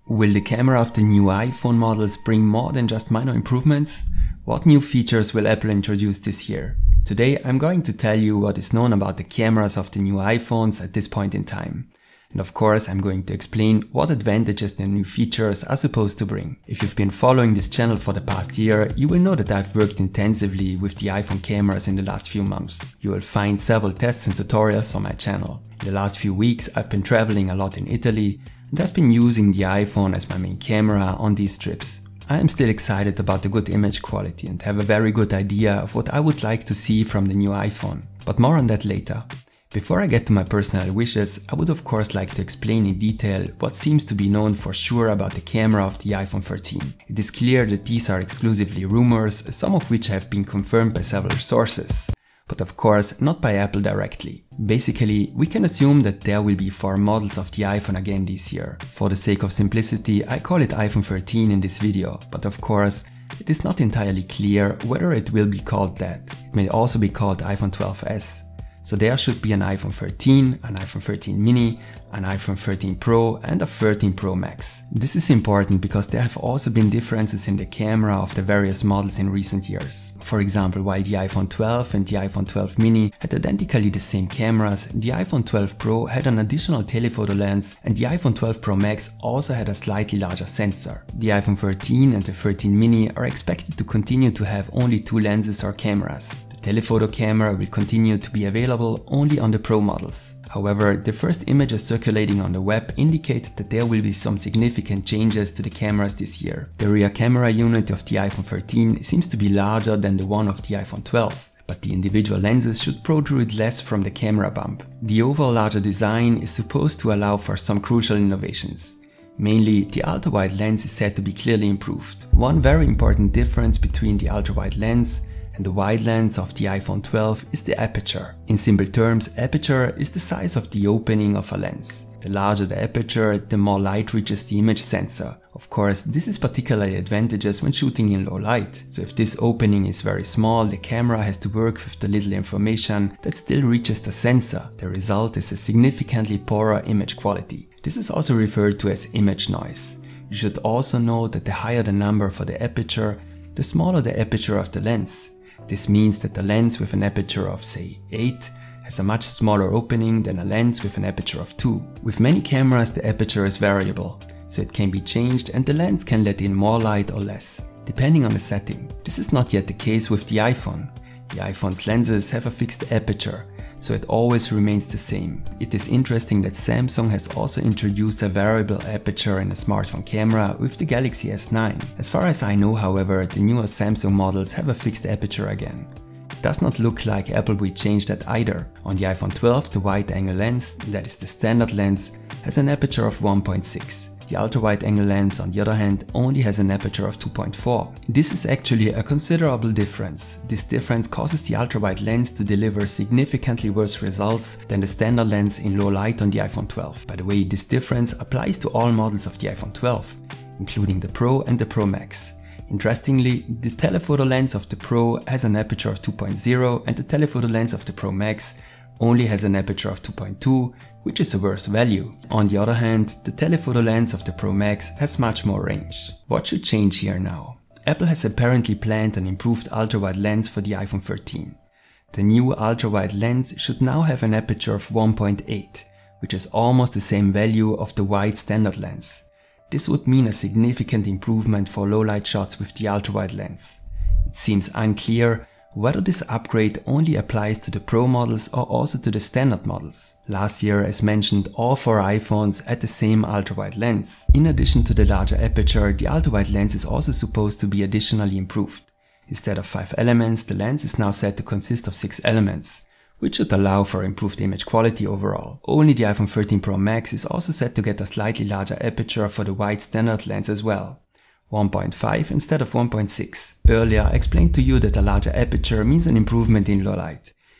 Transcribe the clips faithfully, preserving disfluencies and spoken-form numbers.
Will the camera of the new iPhone models bring more than just minor improvements? What new features will Apple introduce this year? Today I'm going to tell you what is known about the cameras of the new iPhones at this point in time. And of course I'm going to explain what advantages the new features are supposed to bring. If you've been following this channel for the past year, you will know that I've worked intensively with the iPhone cameras in the last few months. You will find several tests and tutorials on my channel. In the last few weeks I've been traveling a lot in Italy, and I've been using the iPhone as my main camera on these trips. I am still excited about the good image quality and have a very good idea of what I would like to see from the new iPhone, but more on that later. Before I get to my personal wishes, I would of course like to explain in detail what seems to be known for sure about the camera of the iPhone thirteen. It is clear that these are exclusively rumors, some of which have been confirmed by several sources. But of course not by Apple directly. Basically, we can assume that there will be four models of the iPhone again this year. For the sake of simplicity, I call it iPhone thirteen in this video, but of course, it is not entirely clear whether it will be called that. It may also be called iPhone twelve S. So there should be an iPhone thirteen, an iPhone thirteen mini, an iPhone thirteen Pro and a thirteen Pro Max. This is important because there have also been differences in the camera of the various models in recent years. For example, while the iPhone twelve and the iPhone twelve mini had identically the same cameras, the iPhone twelve Pro had an additional telephoto lens and the iPhone twelve Pro Max also had a slightly larger sensor. The iPhone thirteen and the thirteen mini are expected to continue to have only two lenses or cameras. The telephoto camera will continue to be available only on the Pro models. However, the first images circulating on the web indicate that there will be some significant changes to the cameras this year. The rear camera unit of the iPhone thirteen seems to be larger than the one of the iPhone twelve, but the individual lenses should protrude less from the camera bump. The overall larger design is supposed to allow for some crucial innovations. Mainly, the ultra-wide lens is said to be clearly improved. One very important difference between the ultra-wide lens and the wide lens of the iPhone twelve is the aperture. In simple terms, aperture is the size of the opening of a lens. The larger the aperture, the more light reaches the image sensor. Of course, this is particularly advantageous when shooting in low light. So if this opening is very small, the camera has to work with the little information that still reaches the sensor. The result is a significantly poorer image quality. This is also referred to as image noise. You should also note that the higher the number for the aperture, the smaller the aperture of the lens. This means that the lens with an aperture of say eight has a much smaller opening than a lens with an aperture of two. With many cameras the aperture is variable, so it can be changed and the lens can let in more light or less, depending on the setting. This is not yet the case with the iPhone. The iPhone's lenses have a fixed aperture, so it always remains the same. It is interesting that Samsung has also introduced a variable aperture in a smartphone camera with the Galaxy S nine. As far as I know, however, the newer Samsung models have a fixed aperture again. It does not look like Apple will change that either. On the iPhone twelve, the wide-angle lens, that is the standard lens, has an aperture of one point six. The ultra-wide-angle lens, on the other hand, only has an aperture of two point four. This is actually a considerable difference. This difference causes the ultra-wide lens to deliver significantly worse results than the standard lens in low light on the iPhone twelve. By the way, this difference applies to all models of the iPhone twelve, including the Pro and the Pro Max. Interestingly, the telephoto lens of the Pro has an aperture of two point zero and the telephoto lens of the Pro Max only has an aperture of two point two, which is a worse value. On the other hand, the telephoto lens of the Pro Max has much more range. What should change here now? Apple has apparently planned an improved ultra-wide lens for the iPhone thirteen. The new ultra-wide lens should now have an aperture of one point eight, which is almost the same value of the wide standard lens. This would mean a significant improvement for low-light shots with the ultra-wide lens. It seems unclear whether this upgrade only applies to the Pro models or also to the standard models. Last year, as mentioned, all four iPhones had the same ultra-wide lens. In addition to the larger aperture, the ultra-wide lens is also supposed to be additionally improved. Instead of five elements, the lens is now said to consist of six elements, which should allow for improved image quality overall. Only the iPhone thirteen Pro Max is also set to get a slightly larger aperture for the wide standard lens as well. one point five instead of one point six. Earlier I explained to you that a larger aperture means an improvement in low light.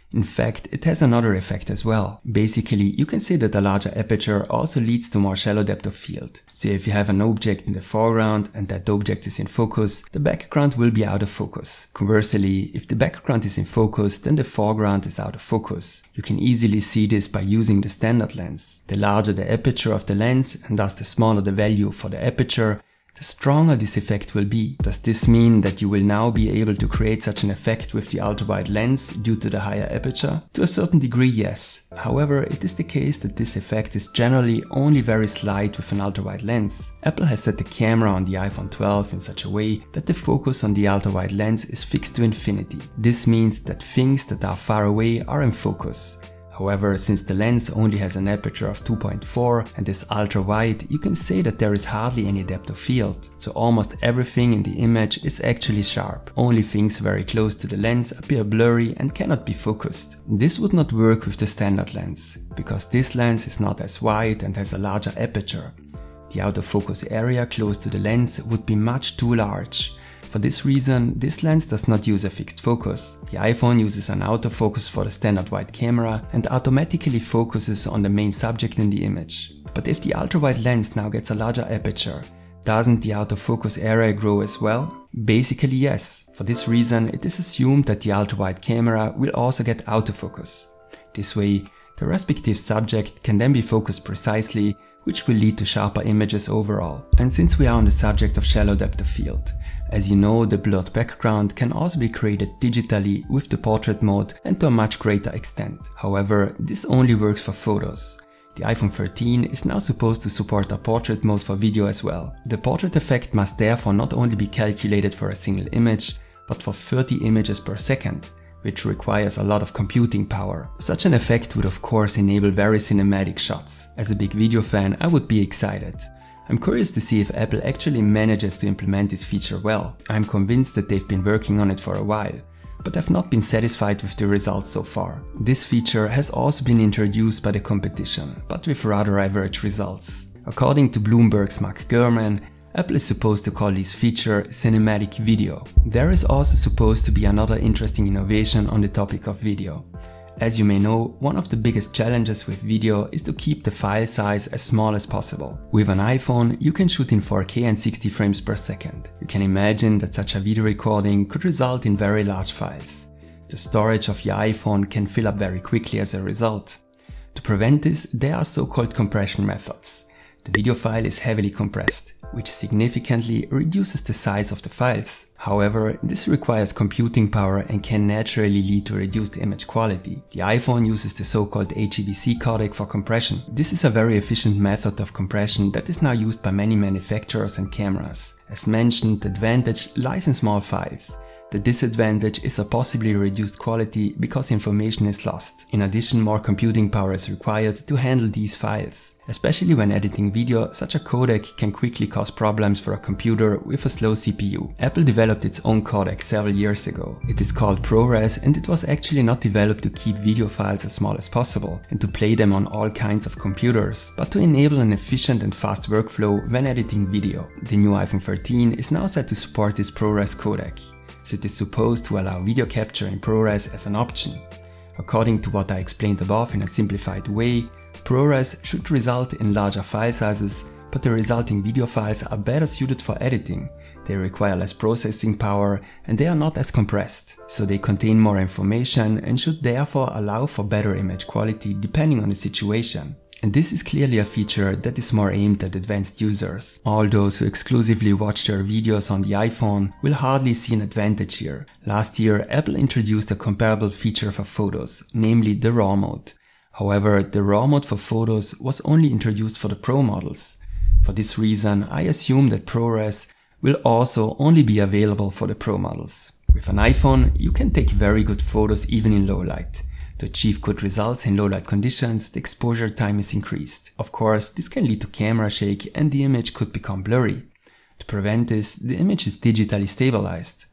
In fact, it has another effect as well. Basically, you can say that a larger aperture also leads to more shallow depth of field. So if you have an object in the foreground and that object is in focus, the background will be out of focus. Conversely, if the background is in focus, then the foreground is out of focus. You can easily see this by using the standard lens. The larger the aperture of the lens and thus the smaller the value for the aperture, the stronger this effect will be. Does this mean that you will now be able to create such an effect with the ultra-wide lens due to the higher aperture? To a certain degree, yes. However, it is the case that this effect is generally only very slight with an ultra-wide lens. Apple has set the camera on the iPhone twelve in such a way that the focus on the ultra-wide lens is fixed to infinity. This means that things that are far away are in focus. However, since the lens only has an aperture of two point four and is ultra wide, you can say that there is hardly any depth of field. So almost everything in the image is actually sharp. Only things very close to the lens appear blurry and cannot be focused. This would not work with the standard lens, because this lens is not as wide and has a larger aperture. The autofocus area close to the lens would be much too large. For this reason, this lens does not use a fixed focus. The iPhone uses an autofocus for the standard wide camera and automatically focuses on the main subject in the image. But if the ultra-wide lens now gets a larger aperture, doesn't the autofocus area grow as well? Basically yes. For this reason, it is assumed that the ultra-wide camera will also get autofocus. This way, the respective subject can then be focused precisely, which will lead to sharper images overall. And since we are on the subject of shallow depth of field, as you know, the blurred background can also be created digitally with the portrait mode and to a much greater extent. However, this only works for photos. The iPhone thirteen is now supposed to support a portrait mode for video as well. The portrait effect must therefore not only be calculated for a single image, but for thirty images per second, which requires a lot of computing power. Such an effect would of course enable very cinematic shots. As a big video fan, I would be excited. I'm curious to see if Apple actually manages to implement this feature well. I'm convinced that they've been working on it for a while, but have not been satisfied with the results so far. This feature has also been introduced by the competition, but with rather average results. According to Bloomberg's Mark Gurman, Apple is supposed to call this feature cinematic video. There is also supposed to be another interesting innovation on the topic of video. As you may know, one of the biggest challenges with video is to keep the file size as small as possible. With an iPhone, you can shoot in four K and sixty frames per second. You can imagine that such a video recording could result in very large files. The storage of your iPhone can fill up very quickly as a result. To prevent this, there are so-called compression methods. The video file is heavily compressed, which significantly reduces the size of the files. However, this requires computing power and can naturally lead to reduced image quality. The iPhone uses the so-called H E V C codec for compression. This is a very efficient method of compression that is now used by many manufacturers and cameras. As mentioned, the advantage lies in small files. The disadvantage is a possibly reduced quality because information is lost. In addition, more computing power is required to handle these files. Especially when editing video, such a codec can quickly cause problems for a computer with a slow C P U. Apple developed its own codec several years ago. It is called ProRes and it was actually not developed to keep video files as small as possible and to play them on all kinds of computers, but to enable an efficient and fast workflow when editing video. The new iPhone thirteen is now set to support this ProRes codec. So it is supposed to allow video capture in ProRes as an option. According to what I explained above in a simplified way, ProRes should result in larger file sizes, but the resulting video files are better suited for editing. They require less processing power and they are not as compressed, so they contain more information and should therefore allow for better image quality depending on the situation. And this is clearly a feature that is more aimed at advanced users. All those who exclusively watch their videos on the iPhone will hardly see an advantage here. Last year, Apple introduced a comparable feature for photos, namely the RAW mode. However, the RAW mode for photos was only introduced for the Pro models. For this reason, I assume that ProRes will also only be available for the Pro models. With an iPhone, you can take very good photos even in low light. To achieve good results in low light conditions, the exposure time is increased. Of course, this can lead to camera shake and the image could become blurry. To prevent this, the image is digitally stabilized.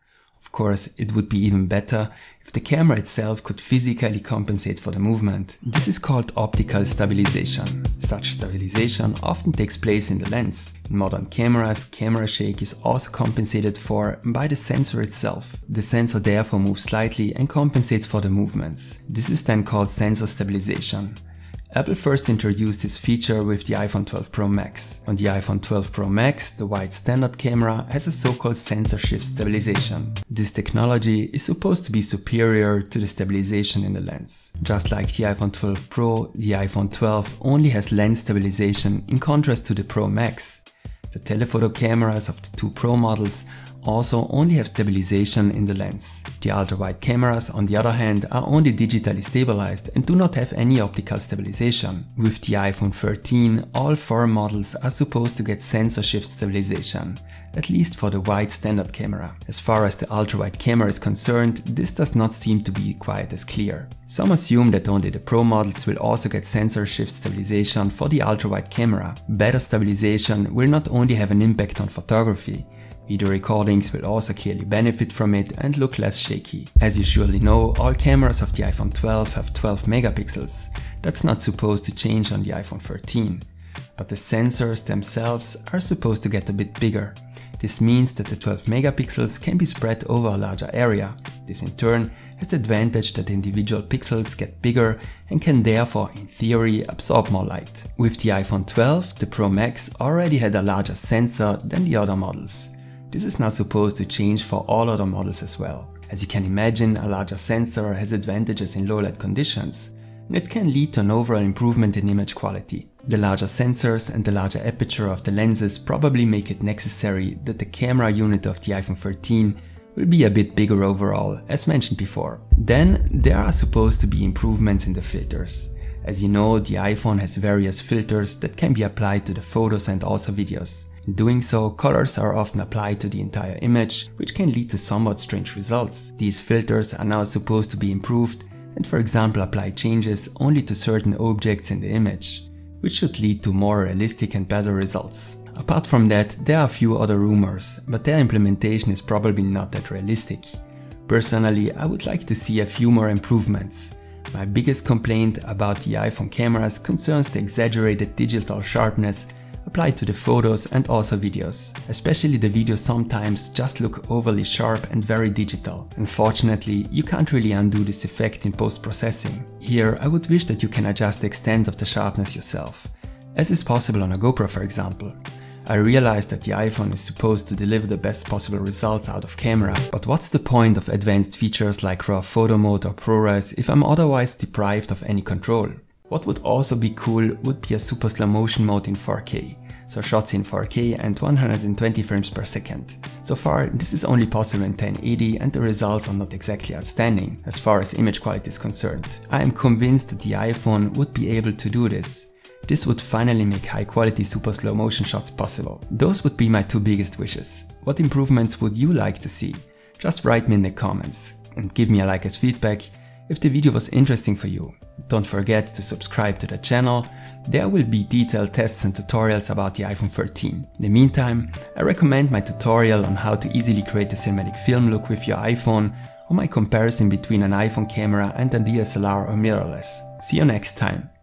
Of course, it would be even better if the camera itself could physically compensate for the movement. This is called optical stabilization. Such stabilization often takes place in the lens. In modern cameras, camera shake is also compensated for by the sensor itself. The sensor therefore moves slightly and compensates for the movements. This is then called sensor stabilization. Apple first introduced this feature with the iPhone twelve Pro Max. On the iPhone twelve Pro Max, the wide standard camera has a so-called sensor shift stabilization. This technology is supposed to be superior to the stabilization in the lens. Just like the iPhone twelve Pro, the iPhone twelve only has lens stabilization in contrast to the Pro Max. The telephoto cameras of the two Pro models also only have stabilization in the lens. The ultra-wide cameras, on the other hand, are only digitally stabilized and do not have any optical stabilization. With the iPhone thirteen, all four models are supposed to get sensor shift stabilization, at least for the wide standard camera. As far as the ultra-wide camera is concerned, this does not seem to be quite as clear. Some assume that only the Pro models will also get sensor shift stabilization for the ultra-wide camera. Better stabilization will not only have an impact on photography, video recordings will also clearly benefit from it and look less shaky. As you surely know, all cameras of the iPhone twelve have twelve megapixels. That's not supposed to change on the iPhone thirteen. But the sensors themselves are supposed to get a bit bigger. This means that the twelve megapixels can be spread over a larger area. This in turn has the advantage that individual pixels get bigger and can therefore, in theory, absorb more light. With the iPhone twelve, the Pro Max already had a larger sensor than the other models. This is now supposed to change for all other models as well. As you can imagine, a larger sensor has advantages in low light conditions, and it can lead to an overall improvement in image quality. The larger sensors and the larger aperture of the lenses probably make it necessary that the camera unit of the iPhone thirteen will be a bit bigger overall, as mentioned before. Then there are supposed to be improvements in the filters. As you know, the iPhone has various filters that can be applied to the photos and also videos. In doing so, colors are often applied to the entire image, which can lead to somewhat strange results. These filters are now supposed to be improved and, for example, apply changes only to certain objects in the image, which should lead to more realistic and better results. Apart from that, there are a few other rumors, but their implementation is probably not that realistic. Personally, I would like to see a few more improvements. My biggest complaint about the iPhone cameras concerns the exaggerated digital sharpness applied to the photos and also videos. Especially the videos sometimes just look overly sharp and very digital. Unfortunately, you can't really undo this effect in post-processing. Here, I would wish that you can adjust the extent of the sharpness yourself, as is possible on a GoPro for example. I realize that the iPhone is supposed to deliver the best possible results out of camera, but what's the point of advanced features like RAW photo mode or ProRes if I'm otherwise deprived of any control? What would also be cool would be a super slow motion mode in four K, so shots in four K and one hundred twenty frames per second. So far, this is only possible in ten eighty and the results are not exactly outstanding as far as image quality is concerned. I am convinced that the iPhone would be able to do this. This would finally make high quality super slow motion shots possible. Those would be my two biggest wishes. What improvements would you like to see? Just write me in the comments and give me a like as feedback if the video was interesting for you. Don't forget to subscribe to the channel. There will be detailed tests and tutorials about the iPhone thirteen. In the meantime, I recommend my tutorial on how to easily create a cinematic film look with your iPhone, or my comparison between an iPhone camera and a D S L R or mirrorless. See you next time.